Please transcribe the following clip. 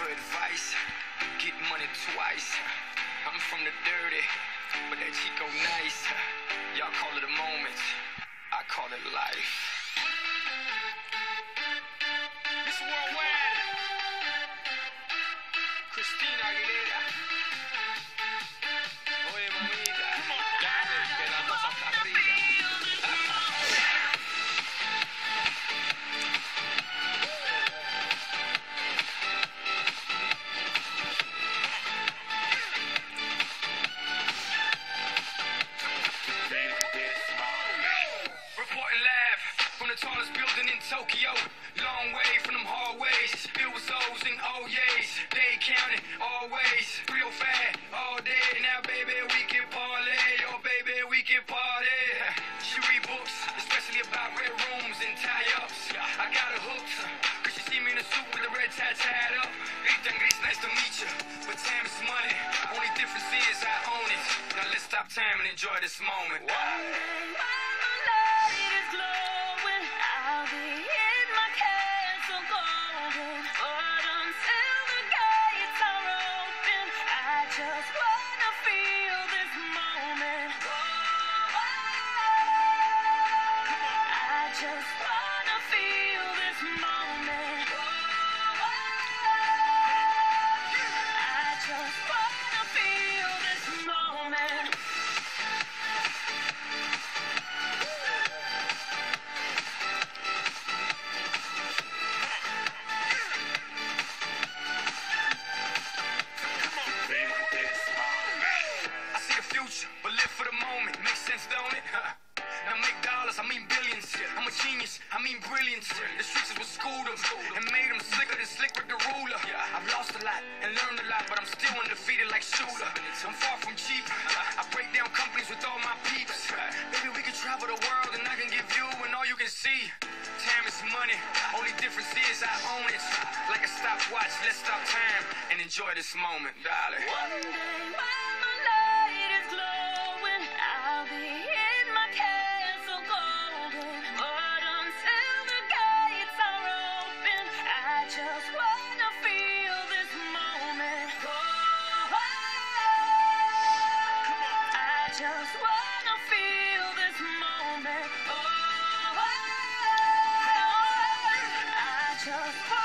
for advice, get money twice. I'm from the dirty, but that Chico nice. Y'all call it a moment, I call it life. Miss Worldwide, Christina Aguilera. Oye, mamita, dale, que la cosa está rica. Reporting live from the tallest building in Tokyo. Long way from them hallways. It was O's and O's. They counted always. 305 all day. Now, baby, we can parlay. Oh, baby, we can party. She read books, especially about red rooms and tie-ups. I got her hooked, cause she see me in a suit with a red tie tied up. Ethan Gris, nice to meet you. But time is money. Only difference is I own it. Now let's stop time and enjoy this moment. But live for the moment, makes sense, don't it? Now make dollars, I mean billions. I'm a genius, I mean brilliance. The streets is what schooled them and made them slicker than Slick with the ruler. I've lost a lot and learned a lot, but I'm still undefeated like Shooter. I'm far from cheap, I break down companies with all my peeps. Baby, we can travel the world and I can give you and all you can see. Time is money, only difference is I own it. Like a stopwatch, let's stop time and enjoy this moment, darling. One day when my light is glowing, I'll be in my castle golden. But until the gates are open, I just wanna feel this moment. Oh, I just wanna feel this moment. Oh, I just